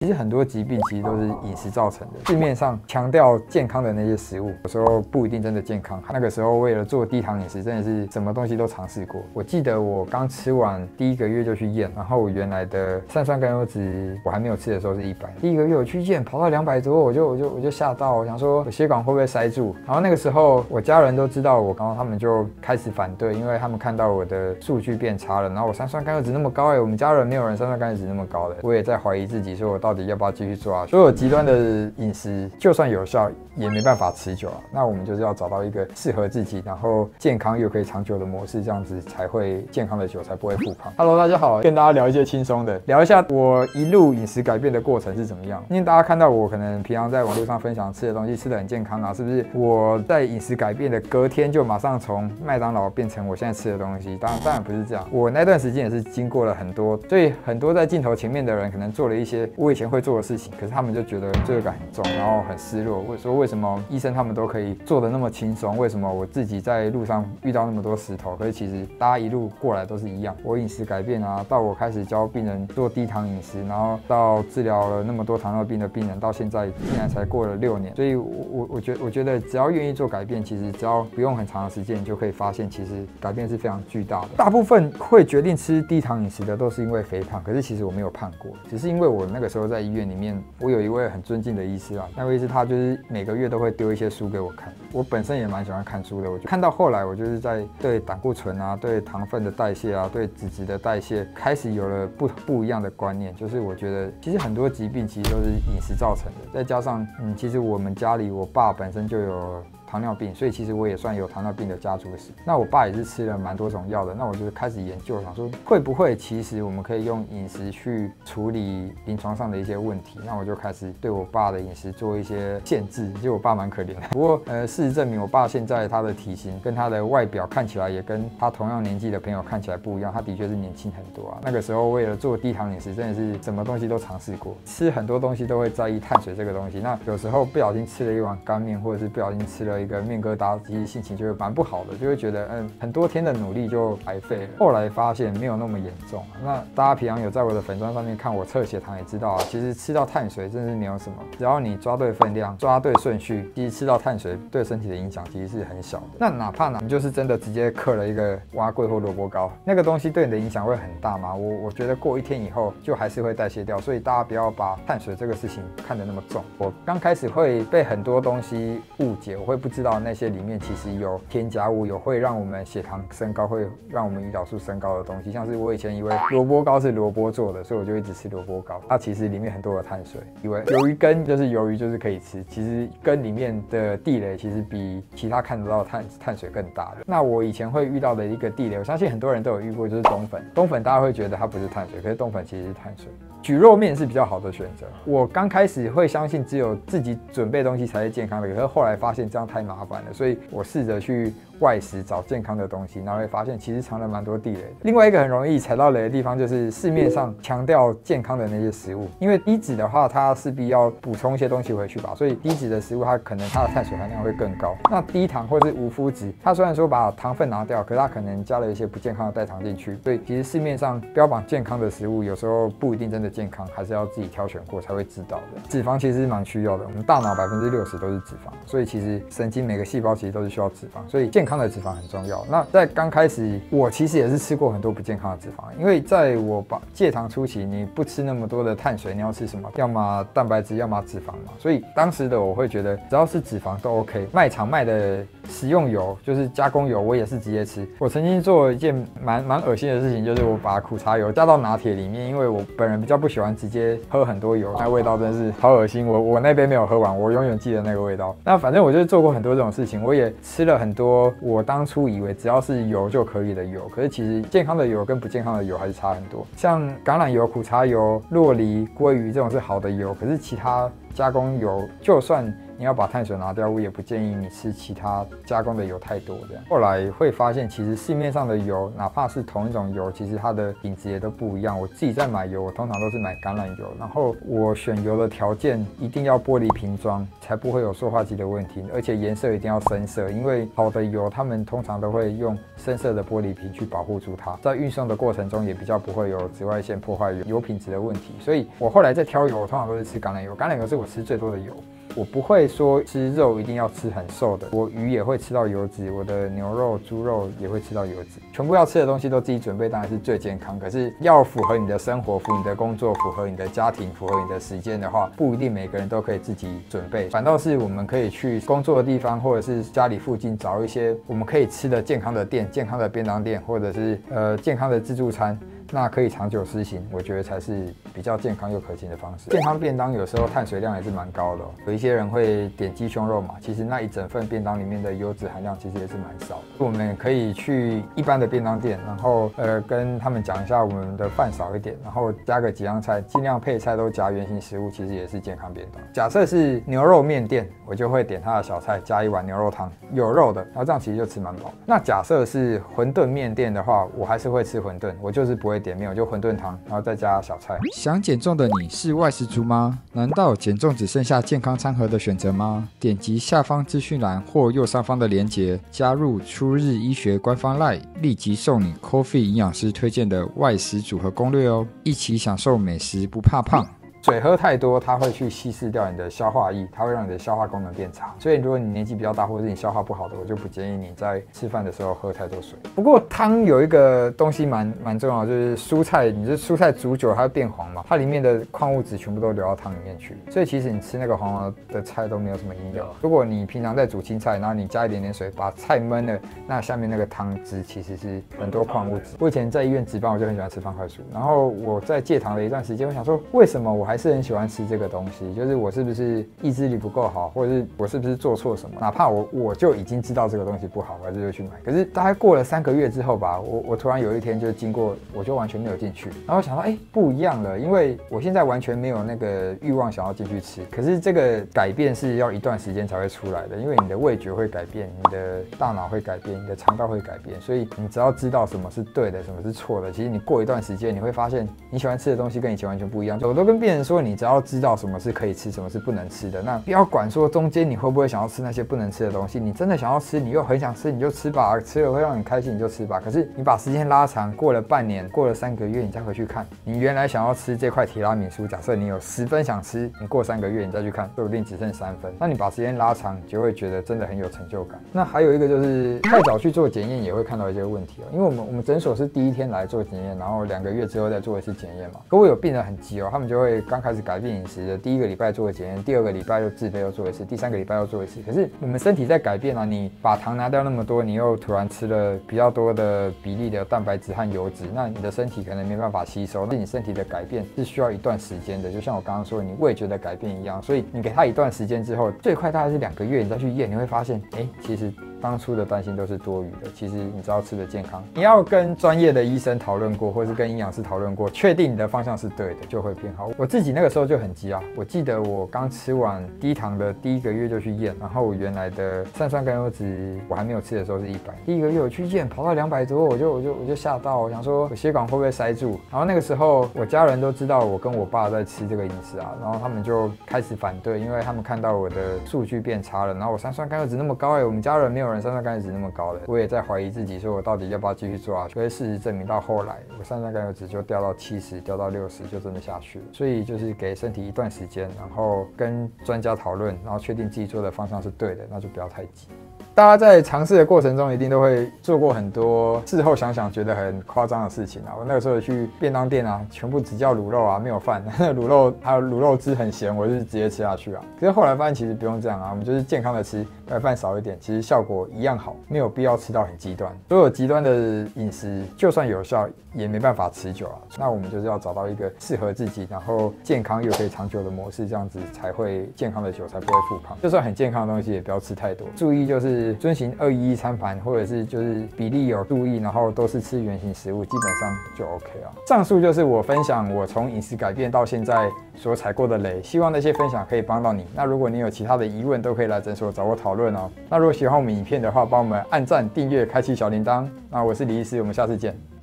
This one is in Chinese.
其实很多疾病其实都是饮食造成的。市面上强调健康的那些食物，有时候不一定真的健康。那个时候为了做低糖饮食，真的是什么东西都尝试过。我记得我刚吃完第1个月就去验，然后我原来的三酸甘油酯我还没有吃的时候是100，第1个月我去验跑到200多，我就吓到，我想说我血管会不会塞住？然后那个时候我家人都知道我，然后他们就开始反对，因为他们看到我的数据变差了，然后我三酸甘油酯那么高我们家人没有人三酸甘油酯那么高的，我也在怀疑自己，说我到底要不要继续做啊？所有极端的饮食就算有效，也没办法持久啊。那我们就是要找到一个适合自己，然后健康又可以长久的模式，这样子才会健康的久，才不会复胖。Hello， 大家好，跟大家聊一些轻松的，聊一下我一路饮食改变的过程是怎么样。因为大家看到我可能平常在网络上分享吃的东西吃得很健康啊，是不是？我在饮食改变的隔天就马上从麦当劳变成我现在吃的东西，当然不是这样。我那段时间也是经过了很多，所以很多在镜头前面的人可能做了一些我以前会做的事情，可是他们就觉得罪恶感很重，然后很失落。说为什么医生他们都可以做得那么轻松，为什么我自己在路上遇到那么多石头？可是其实大家一路过来都是一样。我饮食改变啊，到我开始教病人做低糖饮食，然后到治疗了那么多糖尿病的病人，到现在竟然才过了6年。所以我觉得只要愿意做改变，其实只要不用很长的时间，你就可以发现其实改变是非常巨大的。大部分会决定吃低糖饮食的都是因为肥胖，可是其实我没有胖过，只是因为我那个时候在医院里面，我有一位很尊敬的医师啊，那位医师他就是每个月都会丢一些书给我看，我本身也蛮喜欢看书的，我就看到后来我就是在对胆固醇啊、对糖分的代谢啊、对脂质的代谢开始有了不一样的观念，就是我觉得其实很多疾病其实都是饮食造成的，再加上其实我们家里我爸本身就有糖尿病，所以其实我也算有糖尿病的家族史。那我爸也是吃了蛮多种药的，那我就开始研究，想说会不会其实我们可以用饮食去处理临床上的一些问题。那我就开始对我爸的饮食做一些限制。其实我爸蛮可怜的，不过事实证明，我爸现在他的体型跟他的外表看起来也跟他同样年纪的朋友看起来不一样，他的确是年轻很多啊。那个时候为了做低糖饮食，真的是什么东西都尝试过，吃很多东西都会在意碳水这个东西。那有时候不小心吃了一碗干面，或者是不小心吃了一个面疙瘩，其实心情就会蛮不好的，就会觉得很多天的努力就白费了。后来发现没有那么严重啊。那大家平常有在我的粉专上面看我测血糖也知道啊，其实吃到碳水真的是没有什么，只要你抓对分量、抓对顺序，其实吃到碳水对身体的影响其实是很小的。那哪怕你就是真的直接嗑了一个蛙桂或萝卜糕，那个东西对你的影响会很大吗？我觉得过1天以后就还是会代谢掉，所以大家不要把碳水这个事情看得那么重。我刚开始会被很多东西误解，我会不知道那些里面其实有添加物，有会让我们血糖升高，会让我们胰岛素升高的东西。像是我以前以为萝卜糕是萝卜做的，所以我就一直吃萝卜糕，它其实里面很多的碳水。以为鱿鱼羹就是鱿鱼就是可以吃，其实羹里面的地雷其实比其他看得到的碳水更大的。那我以前会遇到的一个地雷，我相信很多人都有遇过，就是冬粉。冬粉大家会觉得它不是碳水，可是冬粉其实是碳水。蒟蒻面是比较好的选择。我刚开始会相信只有自己准备东西才是健康的，可是后来发现这样太麻烦了，所以我试着去外食找健康的东西，然后会发现其实藏了蛮多地雷的。另外一个很容易踩到雷的地方就是市面上强调健康的那些食物，因为低脂的话，它势必要补充一些东西回去吧，所以低脂的食物它可能它的碳水含量会更高。那低糖或是无麸质，它虽然说把糖分拿掉，可是它可能加了一些不健康的代糖进去，所以其实市面上标榜健康的食物，有时候不一定真的健康，还是要自己挑选过才会知道的。脂肪其实蛮需要的，我们大脑60%都是脂肪，所以其实神经每个细胞其实都是需要脂肪，所以健康的脂肪很重要。那在刚开始，我其实也是吃过很多不健康的脂肪，因为在我戒糖初期，你不吃那么多的碳水，你要吃什么？要么蛋白质，要么脂肪嘛。所以当时的我会觉得，只要是脂肪都 OK。卖场卖的食用油就是加工油，我也是直接吃。我曾经做一件蛮恶心的事情，就是我把苦茶油加到拿铁里面，因为我本人比较不喜欢直接喝很多油，那味道真是好恶心。我那杯没有喝完，我永远记得那个味道。那反正我就做过很多这种事情，我也吃了很多我当初以为只要是油就可以的油，可是其实健康的油跟不健康的油还是差很多。像橄榄油、苦茶油、酪梨、鲑鱼这种是好的油，可是其他加工油就算你要把碳水拿掉，我也不建议你吃其他加工的油太多这样。后来会发现，其实市面上的油，哪怕是同一种油，其实它的品质也都不一样。我自己在买油，我通常都是买橄榄油，然后我选油的条件一定要玻璃瓶装，才不会有塑化剂的问题，而且颜色一定要深色，因为好的油他们通常都会用深色的玻璃瓶去保护住它，在运送的过程中也比较不会有紫外线破坏油品质的问题。所以我后来在挑油，我通常都是吃橄榄油，橄榄油是我吃最多的油。我不会说吃肉一定要吃很瘦的，我鱼也会吃到油脂，我的牛肉、猪肉也会吃到油脂，全部要吃的东西都自己准备，当然是最健康。可是要符合你的生活、符合你的工作、符合你的家庭、符合你的时间的话，不一定每个人都可以自己准备，反倒是我们可以去工作的地方或者是家里附近找一些我们可以吃的健康的店、健康的便当店，或者是健康的自助餐。那可以长久施行，我觉得才是比较健康又可行的方式。健康便当有时候碳水量也是蛮高的有一些人会点鸡胸肉嘛，其实那一整份便当里面的油脂含量其实也是蛮少的。我们可以去一般的便当店，然后跟他们讲一下我们的饭少一点，然后加个几样菜，尽量配菜都加原型食物，其实也是健康便当。假设是牛肉面店，我就会点它的小菜，加一碗牛肉汤，有肉的，然后这样其实就吃蛮饱。那假设是馄饨面店的话，我还是会吃馄饨，我就是不会点面，我就馄饨汤，然后再加小菜。 想减重的你是外食族吗？难道减重只剩下健康餐盒的选择吗？点击下方资讯栏或右上方的连结，加入初日医学官方 LINE， 立即送你 Coffee 营养师推荐的外食组合攻略哦，一起享受美食不怕胖。 水喝太多，它会去稀释掉你的消化液，它会让你的消化功能变差。所以如果你年纪比较大，或者是你消化不好的，我就不建议你在吃饭的时候喝太多水。不过汤有一个东西蛮重要的，就是蔬菜，你这蔬菜煮久它会变黄嘛，它里面的矿物质全部都流到汤里面去，所以其实你吃那个黄黄的菜都没有什么营养。如果你平常在煮青菜，然后你加一点点水，把菜焖了，那下面那个汤汁其实是很多矿物质。我以前在医院值班，我就很喜欢吃方块酥，然后我在戒糖的一段时间，我想说为什么我还是很喜欢吃这个东西，就是我是不是意志力不够好，或者是我是不是做错什么？哪怕我就已经知道这个东西不好，我还是会去买。可是大概过了3个月之后吧，我突然有一天就经过，我就完全没有进去。然后我想到，不一样了，因为我现在完全没有那个欲望想要进去吃。可是这个改变是要一段时间才会出来的，因为你的味觉会改变，你的大脑会改变，你的肠道会改变，所以你只要知道什么是对的，什么是错的，其实你过一段时间，你会发现你喜欢吃的东西跟以前完全不一样。我都跟病人说，你只要知道什么是可以吃，什么是不能吃的，那不要管说中间你会不会想要吃那些不能吃的东西，你真的想要吃，你又很想吃，你就吃吧，吃了会让你开心，你就吃吧。可是你把时间拉长，过了半年，过了3个月，你再回去看，你原来想要吃这块提拉米苏，假设你有10分想吃，你过3个月你再去看，说不定只剩3分。那你把时间拉长，就会觉得真的很有成就感。那还有一个就是太早去做检验，也会看到一些问题因为我们诊所是第一天来做检验，然后2个月之后再做一次检验嘛。可我有病人很急他们就会刚开始改变饮食的，第1个礼拜做检验，第2个礼拜又自费又做一次，第3个礼拜又做一次。可是我们身体在改变你把糖拿掉那么多，你又突然吃了比较多的比例的蛋白质和油脂，那你的身体可能没办法吸收。那你身体的改变是需要一段时间的，就像我刚刚说你味觉的改变一样。所以你给它一段时间之后，最快大概是2个月，你再去验，你会发现，其实当初的担心都是多余的。其实你知道吃的健康，你要跟专业的医生讨论过，或是跟营养师讨论过，确定你的方向是对的，就会变好。我自己那个时候就很急我记得我刚吃完低糖的第1个月就去验，然后我原来的三酸甘油酯我还没有吃的时候是100，第1个月我去验跑到200多，我就吓到，我想说我血管会不会塞住。然后那个时候我家人都知道我跟我爸在吃这个饮食然后他们就开始反对，因为他们看到我的数据变差了，然后我三酸甘油酯那么高我们家人没有人三酸甘油酯那么高的，我也在怀疑自己，说我到底要不要继续做所以事实证明到后来我三酸甘油酯就掉到70，掉到60，就真的下去了。所以就是给身体一段时间，然后跟专家讨论，然后确定自己做的方向是对的，那就不要太急。大家在尝试的过程中，一定都会做过很多事后想想觉得很夸张的事情我那个时候去便当店全部只叫卤肉没有饭，卤肉还有卤肉汁很咸，我就是直接吃下去可是后来发现其实不用这样我们就是健康的吃，饭少一点，其实效果果一样好，没有必要吃到很极端。所有极端的饮食就算有效，也没办法持久啊。那我们就是要找到一个适合自己，然后健康又可以长久的模式，这样子才会健康的久，才不会复胖。就算很健康的东西，也不要吃太多。注意就是遵循211餐盘，或者是就是比例有注意，然后都是吃原型食物，基本上就 OK 了。上述就是我分享我从饮食改变到现在所踩过的雷，希望那些分享可以帮到你。那如果你有其他的疑问，都可以来诊所找我讨论哦。那如果喜欢我们影片的话，帮我们按赞、订阅、开启小铃铛。那我是李医师，我们下次见。